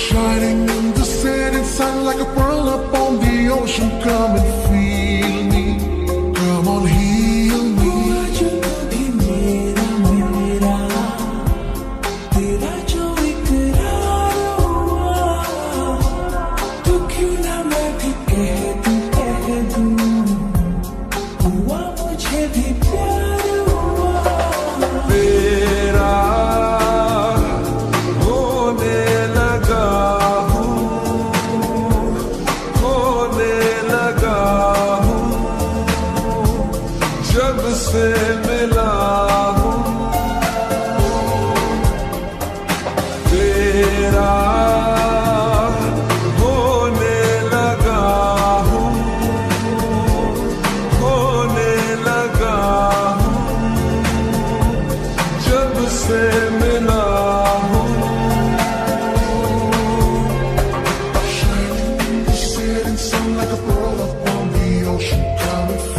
Shining in the setting sun like a pearl upon the ocean. Come and feel me. Come on, heal me. जो भी मेरा मेरा तेरा जो इकरार हुआ, तो क्यों ना मैं भी कह दूं हुआ मुझे भी प्यार हुआ। तेरा होने लगा हूँ, होने लगा हूँ, जब से मिला हूँ। तेरा होने लगा हूँ, होने लगा हूँ, जब से मिला हूँ। Shining in the setting sun like a pearl upon the ocean. Come and